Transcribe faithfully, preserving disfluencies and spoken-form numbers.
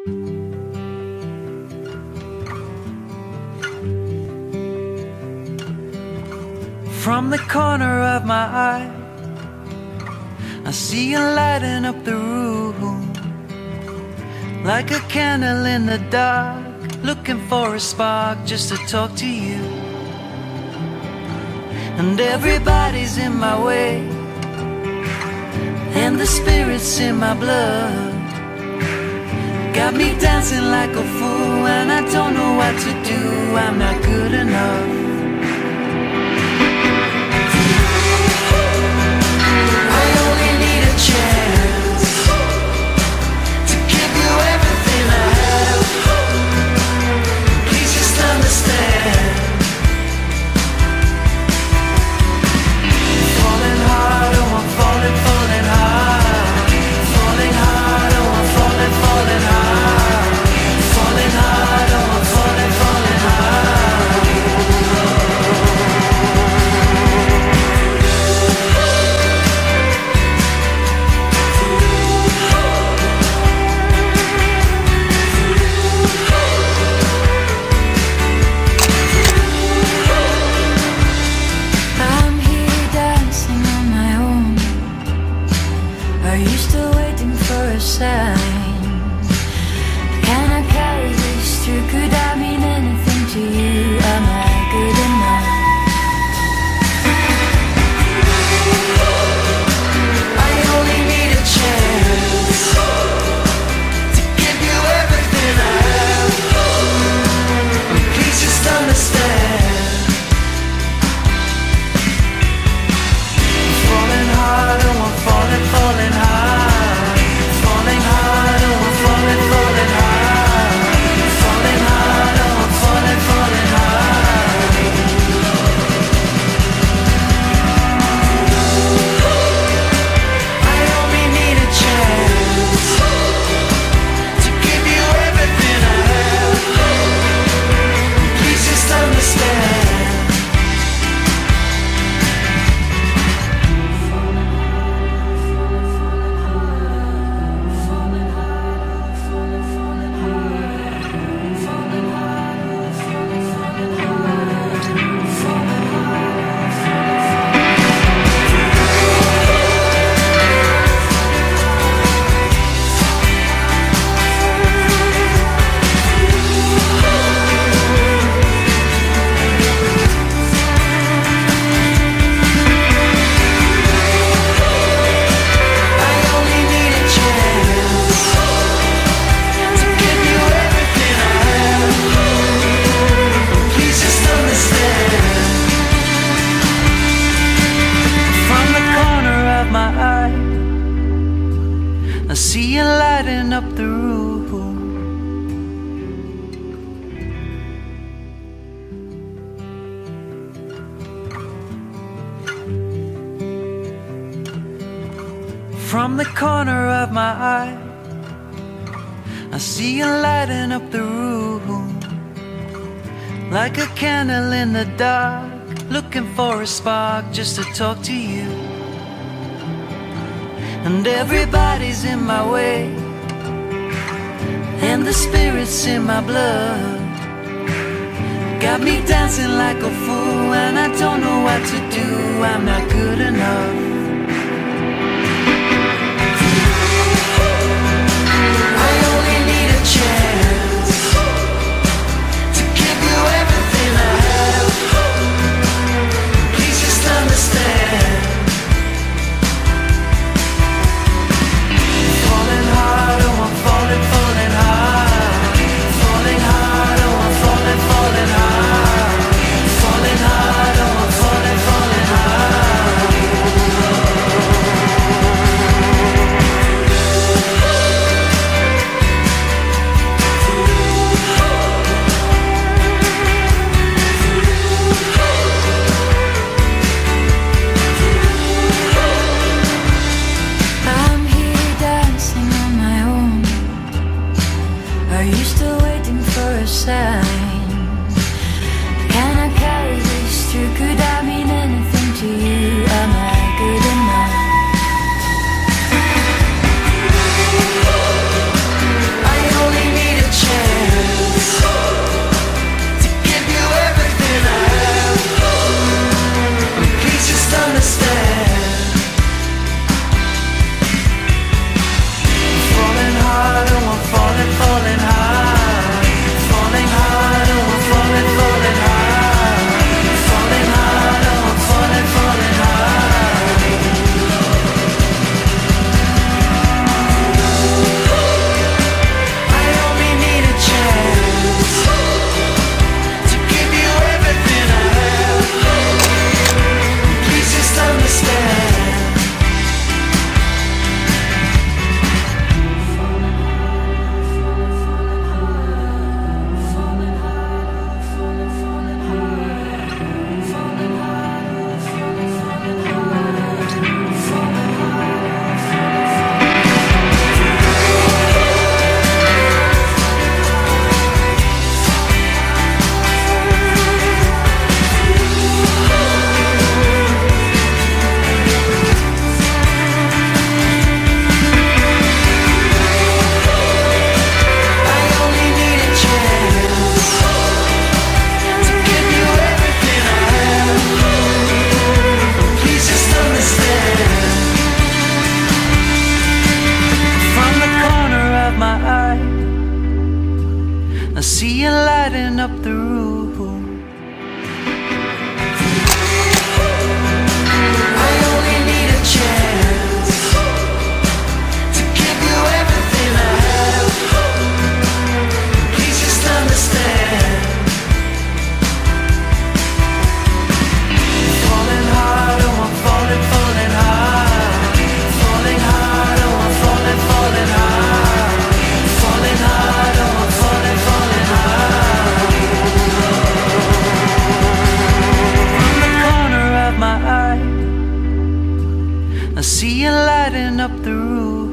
From the corner of my eye, I see you lighting up the room, like a candle in the dark, looking for a spark just to talk to you. And everybody's in my way, and the spirit's in my blood, got me dancing like a fool, and I don't know what to do, I'm not good enough. Chance to give you everything I have. Please just understand. Falling hard, oh I'm falling, falling hard. Falling hard, oh I'm falling, falling hard. Falling hard, oh I'm falling, falling hard. Can I carry this through? Could I mean anything to you? Am I good enough? I only need a chance to give you everything I have. Please just understand. I'm falling hard, oh I'm falling, falling hard. Falling hard, oh I'm falling, falling hard. Falling hard, oh I'm falling, falling hard. I only need a chance to give you everything I have. Please just understand. I see you lighting up the room. From the corner of my eye, I see you lighting up the room, like a candle in the dark, looking for a spark just to talk to you. And everybody's in my way, and the spirit's in my blood, got me dancing like a fool, and I don't know what to do, I'm not good enough. I only need a chance to give you everything I have. Please just understand. Falling hard, oh I'm falling, falling hard. Falling hard, oh I'm falling, falling hard. Falling hard, oh I'm falling, falling hard. I'm here dancing on my own. Are you still waiting for a sign? Can I carry this through? Could I mean anything to you? Am I good enough? I only need up the room. I only need a chance to give you everything I have. Please just understand. Falling hard, oh I'm falling, falling hard. Falling hard, oh I'm falling, falling hard. Falling hard, oh I'm falling, falling hard. From the corner of my eye, I see you lighting up the room.